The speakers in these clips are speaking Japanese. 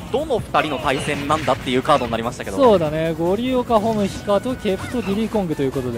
どの2人の対戦なんだっていうカードになりましたけど。 そうだね、ゴリオカホムヒカとケプトディリーコングということで、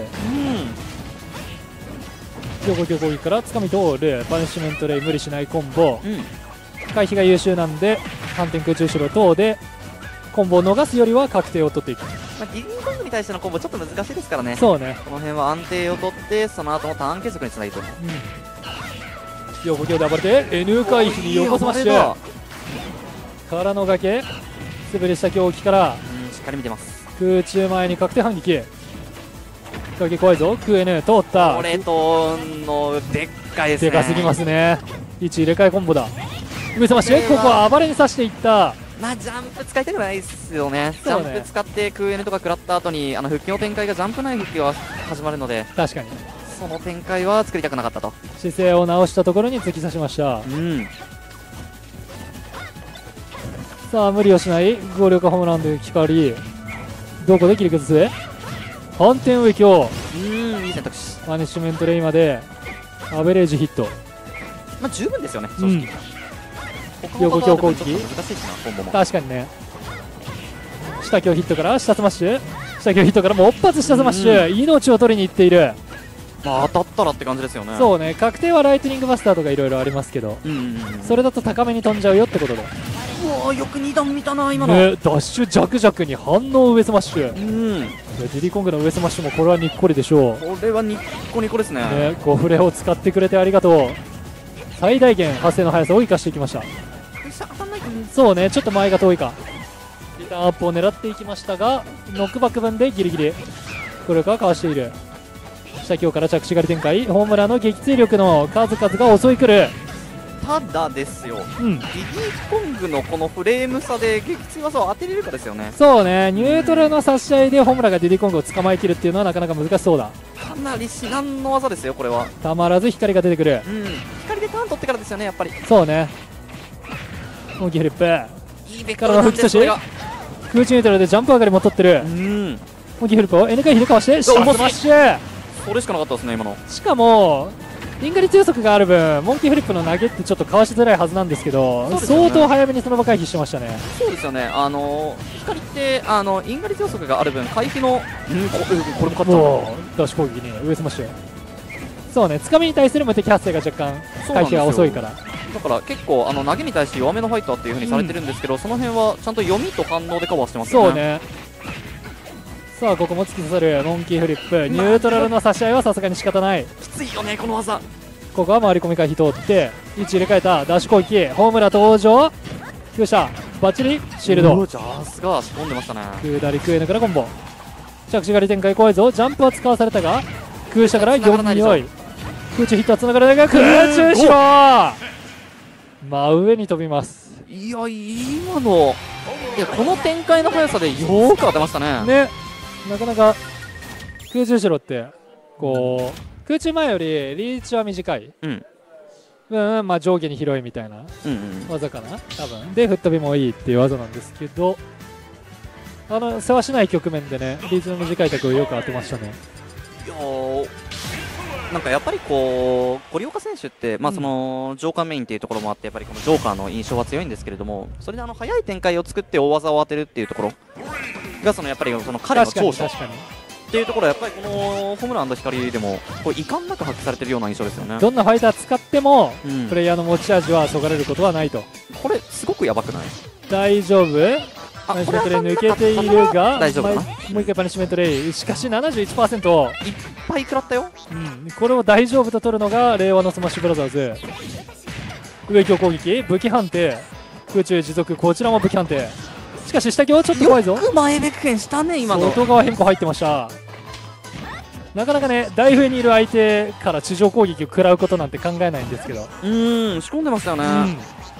強攻強攻撃からつかみ通るパニッシュメントレイ無理しないコンボ、回避が優秀なんで反転空中後ろ等でコンボを逃すよりは確定を取っていく。 ディリーコングに対してのコンボちょっと難しいですからね。 そうね、 この辺は安定を取ってその後のターン継続につなげてる。 横強で暴れて N 回避に横スマッシュからの崖滑りした強気からしっかり見てます。 空中前に確定反撃崖怖いぞ。ク N 通った。 これとのでっかいですね。 でかすぎますね。位置入れ替えコンボだ。上スマッシュ、ここは暴れに刺していった。 まあジャンプ使いたくないですよね。ジャンプ使って空 N とか食らった後に復帰の展開がジャンプない復帰が始まるので、 確かにその展開は作りたくなかったと。 姿勢を直したところに突き刺しました。さあ無理をしないゴリオカホームランで光どこで切り崩す反転上強いい選択肢。 パニッシュメントレイまでアベレージヒット、 まあ十分ですよね正直。 横強攻撃難しいしなコンボも。 確かにね。下強ヒットから下スマッシュ、下強ヒットからもう一発下スマッシュ、命を取りにいっている。 まあ当たったらって感じですよね。 そうね、確定はライトニングバスターとかいろいろありますけど、それだと高めに飛んじゃうよってことで。 うわよく2段見たな今の、 ダッシュジャクジャクに反応上スマッシュ。ディリーコングの上スマッシュもこれはにっこりでしょう。 これはニッコニコですね。 ゴフレを使ってくれてありがとう。最大限発生の速さを生かしていきました。そうね、ちょっと前が遠いか。リターンアップを狙っていきましたがノックバック分でギリギリこれからかわしている。下強から着地狩り展開、ホームランの撃墜力の数々が襲いくる。 ただですよ、ディリーコングのこのフレーム差で撃墜技を当てれるかですよね。 そうね、ニュートラルの差し合いでホムラがディリーコングを捕まえきるっていうのはなかなか難しそうだ。 かなり至難の技ですよこれは。 たまらず光が出てくる。 光でターン取ってからですよねやっぱり。 そうね、モンキーフリップいいベクからの吹き差し、空中ニュートラルでジャンプ上がりも取ってる。モンキーフリップを N 回避でかわしてスマッシュ。 それしかなかったですね今の。 しかもリンガリ強速がある分モンキーフリップの投げってちょっとかわしづらいはずなんですけど、相当早めにその場回避してましたね。 そうですよね、光ってインガリ強速がある分回避のこれも勝ったダッシュ攻撃に上スマッシュ。そうね、つかみに対する無敵発生が若干回避が遅いから、 だから結構投げに対して弱めのファイターっていう風にされてるんですけど、その辺はちゃんと読みと反応でカバーしてますよね。 そうね。さあここも突き刺さるモンキーフリップ、ニュートラルの差し合いはさすがに仕方ない。 きついよねこの技。 ここは回り込み回避通って位置入れ替えたダッシュ攻撃、ホームラ登場。どうしたバッチリシールド。 ジャースが仕込んでましたね。 下りクエヌからコンボ、着地狩り展開怖いぞ。ジャンプは使わされたが空下から4匂い、空中ヒットはつながらないが空中ショー真上に飛びます。 いや今のこの展開の速さでよーく当てましたね。 なかなか空中シロってこう空中前よりリーチは短い、まあ、上下に広いみたいな技かな多分で吹っ飛びもいいっていう技なんですけど、世話しない局面でねリーチの短い角をよく当てましたね。 いやなんかやっぱりこうゴリオカ選手って、まあ、そのジョーカーメインっていうところもあってやっぱりこのジョーカーの印象は強いんですけれども、それで速い展開を作って大技を当てるっていうところがやっぱりその彼の長所っていうところはやっぱりこのホームラン光でもこう遺憾なく発揮されてるような印象ですよね。 どんなファイター使っても、プレイヤーの持ち味はそがれることはないと。 これすごくやばくない？ 大丈夫？パニッシュメントレイ抜けているが大丈夫かな。 もう一回パニッシュメントレイ、しかし 71% いっぱい食らったよ、 これを大丈夫と取るのが令和のスマッシュブラザーズ。上強攻撃武器判定、空中持続こちらも武器判定。しかし下強ちょっと怖いぞ。 よく前ベク変したね今の。 外側変更入ってました。なかなかね大上にいる相手から地上攻撃を食らうことなんて考えないんですけど、 仕込んでましたよね。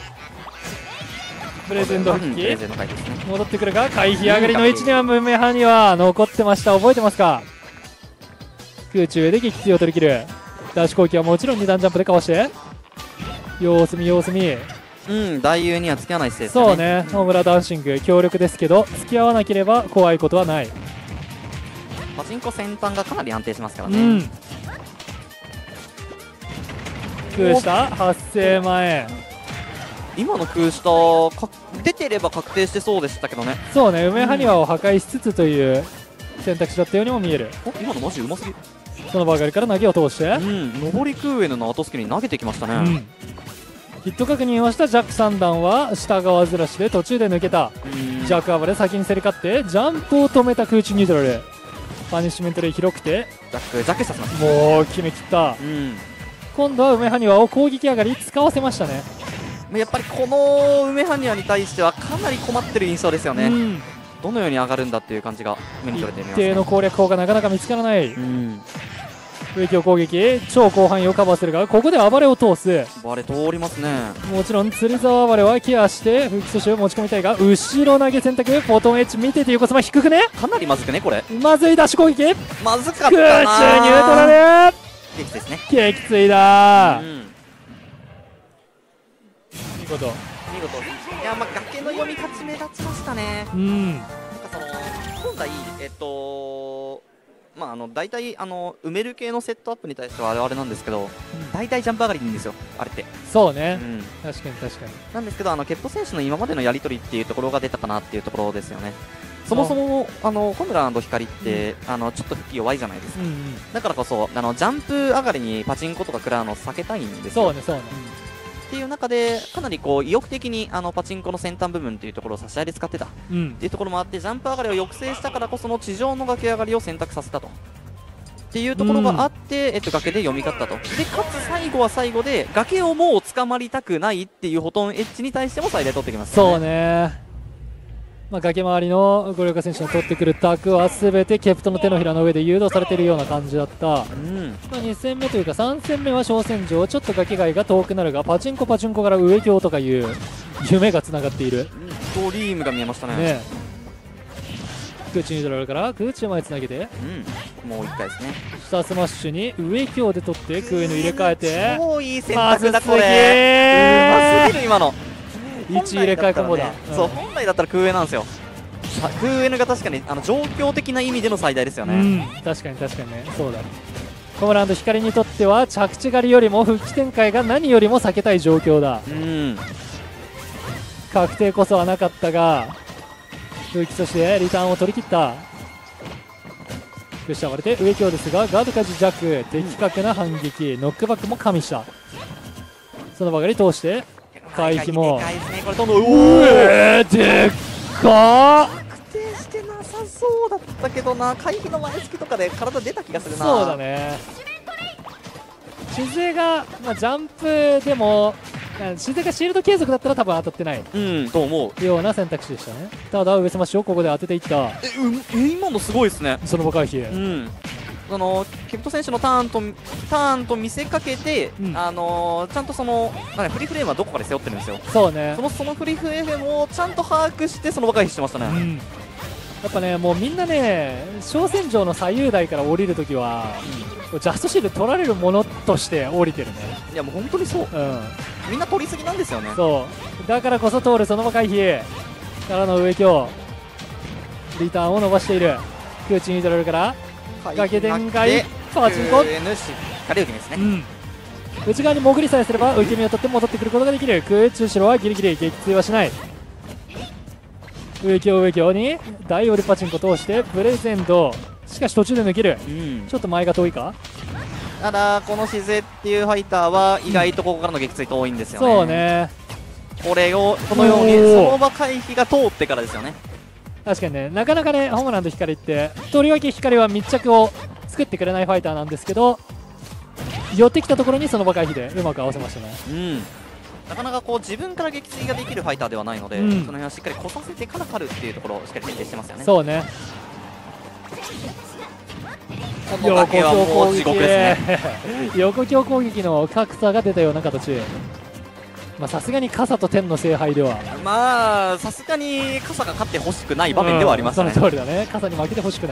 プレゼント復帰、戻ってくるが回避上がりの位置にはムメハには残ってました。覚えてますか？空中で撃墜を取り切る。ダッシュ攻撃はもちろん2段ジャンプでかわして様子見様子見。 大優には付き合わない姿勢ですそうね。野村ダンシング強力ですけど付き合わなければ怖いことはない。 パチンコ先端がかなり安定しますからね。 空下発生前今の空下出てれば確定してそうでしたけどね。 そうね、梅埴輪を破壊しつつという選択肢だったようにも見える。 今のマジうますぎ。 その場上がりから投げを通して、 上り空への後付けに投げてきましたね。 ヒット確認をしたジャック3段は下側ずらしで途中で抜けた。ジャック暴れ先に競り勝ってジャンプを止めた空中ニュートラル。パニッシュメントレイ広くてジャックさせます。 もう決めきった。今度は梅埴輪を攻撃上がり使わせましたね。 やっぱりこの梅埴輪に対してはかなり困ってる印象ですよね。どのように上がるんだっていう感じが目に取れています、ね。一定の攻略法がなかなか見つからない。植木を攻撃、超広範囲をカバーするが、ここで暴れを通す。 暴れ通りますね。 もちろん釣り沢暴れはケアして復帰阻止を持ち込みたいが、後ろ投げ選択、ボトンエッジ見てて横様低くね。 かなりまずくねこれ。 まずいダッシュ攻撃。 まずかったな。 空中ニュートラル。 激ついですね。 激ついだ。見事。 いや崖の読み勝ち目立ちましたね。なんかその本来大体埋める系のセットアップに対してはあれなんですけど、大体ジャンプ上がりでいいんですよあれって。 そうね、確かになんですけどケット選手の今までのやり取りっていうところが出たかなっていうところですよね。そもそもホムラ光ってちょっと復帰弱いじゃないですか。だからこそジャンプ上がりにパチンコとか食らうのを避けたいんですよ。 そうねっていう中でかなり意欲的にパチンコの先端部分っていうところを差し合いで使ってたっていうところもあって、ジャンプ上がりを抑制したからこその地上の崖上がりを選択させたとっていうところがあって、崖で読み勝ったと。でかつ最後は最後で崖をもう捕まりたくないっていうフォトンエッジに対しても最大取ってきますよね。 そうね、崖周りの五稜郭選手の取ってくるタクは全てケプトの手のひらの上で誘導されているような感じだった。2戦目というか3戦目は小戦場、ちょっと崖外が遠くなるがパチンコから上京とかいう夢がつながっている。 ドリームが見えましたね。 空中ニュートラルから空中までつなげて、 もう1回ですね。 下スマッシュに上京で取って空への入れ替えて、 超いい選択だこれ。うますぎる今の位置入れ替えコンボだ。 そう本来だったら空 N なんですよ。空 N が確かに状況的な意味での最大ですよね。 確かにね、そうだ。コムランド光にとっては着地狩りよりも復帰展開が何よりも避けたい状況だ。確定こそはなかったが復帰としてリターンを取り切った。プッシャー割れて上京ですがガードカジジャック的確な反撃、ノックバックも加味した。そのばかり通して回避もでっかー。 確定してなさそうだったけどな。回避の前付きとかで体出た気がするな。 そうだね。静江が、ジャンプでも静江がシールド継続だったら多分当たってないと思うような選択肢でしたね。ただ上スマッシュをここで当てていった。 今のすごいですね。 その場回避、 ケプト選手のターンと見せかけて、ちゃんとフリーフレームはどこかで背負ってるんですよ。 そうね。 そのフリーフレームをちゃんと把握してその場回避してましたね。 やっぱね、もうみんなね、小戦場の左右台から降りるときは、ジャストシール取られるものとして降りてるね。 いやもう本当にそう、みんな取りすぎなんですよね。 そうだからこそ通るその場回避からの上京、リターンを伸ばしている。空中ニュートラルから崖展開、パチンコ、 しっかり受けですね。 内側に潜りさえすれば受け身を取って戻ってくることができる。空中白はギリギリ撃墜はしない。上京に大折りパチンコ通してプレゼント、しかし途中で抜ける、ちょっと前が遠いか。 ただこのシゼっていうファイターは意外とここからの撃墜遠いんですよね。 そうね、 これをこのようにその場回避が通ってからですよね。 確かにね、なかなかねホムランド光ってとりわけ光は密着を作ってくれないファイターなんですけど、寄ってきたところにその場回避でうまく合わせましたね。 なかなか自分から撃墜ができるファイターではないので、その辺はしっかり来させてから狩るっていうところをしっかり徹底してますよね。 そうね。 この崖はもう地獄ですね。 横強攻撃の格差が出たような形。さすがに傘と天の聖杯ではさすがに傘が勝ってほしくない場面ではありますね。 その通りだね。傘に負けてほしくない。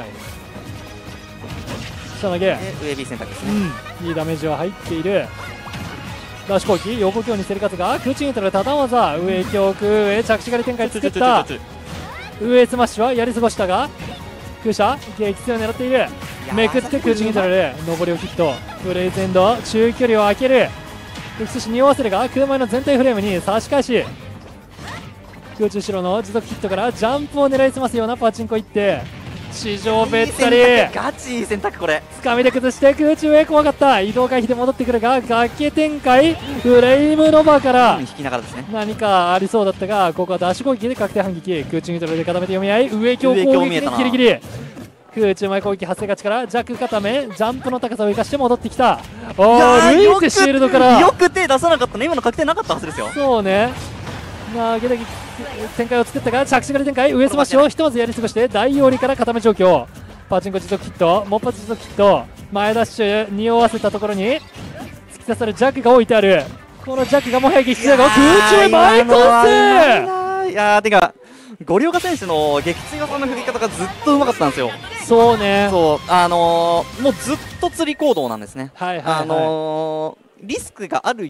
下投げ上 B 選択ですね。 いいダメージは入っている。ダッシュ攻撃、横強に競り勝つが空中ニュートラル、ただ技上強空へ着地狩り展開作った。上スマッシュはやり過ごしたが空射撃墜を狙っている。めくって空中ニュートラル上りをヒット。プレゼンド中距離を開ける。 しかし匂わせるが空前の全体フレームに差し返し、空中後ろの持続ヒットからジャンプを狙いすますようなパチンコいって地上べったりガチいい選択。これつかみで崩して空中へ怖かった移動回避で戻ってくるが崖展開フレイムノバから引きながらですね。 何かありそうだったがここはダッシュ攻撃で確定反撃空中ニュートラルで固めて読み合い上強攻撃でギリギリ空中前攻撃発生勝ちから弱固めジャンプの高さを生かして戻ってきた。抜いてシールドからよく手出さなかったね。今の確定なかったはずですよ。 そうね投げだけ展開を作ったが着地から展開上スマッシュをひとまずやり過ごして大寄りから固め状況パチンコ持続ヒットモッパ持続ヒット前ダッシュ匂わせたところに突き刺さるジャックが置いてある。このジャックがもはや撃墜だが空中へ前突いやーてかゴリオカ選手の撃墜技の振り方がずっとうまかったんですよ。 そうねそうもうずっと釣り行動なんですね。 はいはい、はいリスクがある